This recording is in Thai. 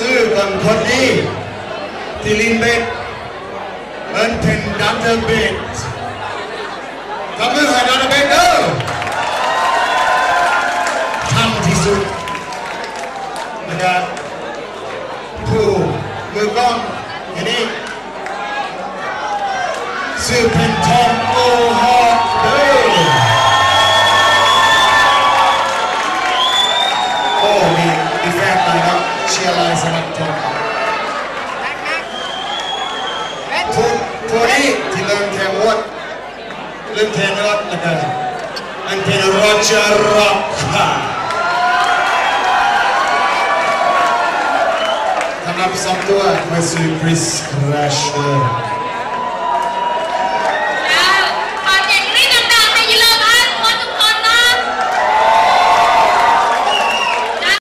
ซื้อกันคนนี้ที่ลินเบตเอินเทนดัตเตอร์เบตทำมือให้ดัตเตอร์เบตเด้อทำที่สุดนะครับผู้มือกล้องอย่างนี้ซื้อเป็นทองโอฮอตเด้อโอ้มีแฟนมาครับเชียร์ลายสมัครทองผู้นี้ที่เริ่มแข่งวัดเริ่มแข่งวัดนะครับอันเป็นโรเจอร์ร็อกทำนับสองตัวมาซื้อคริสคราชเดอร์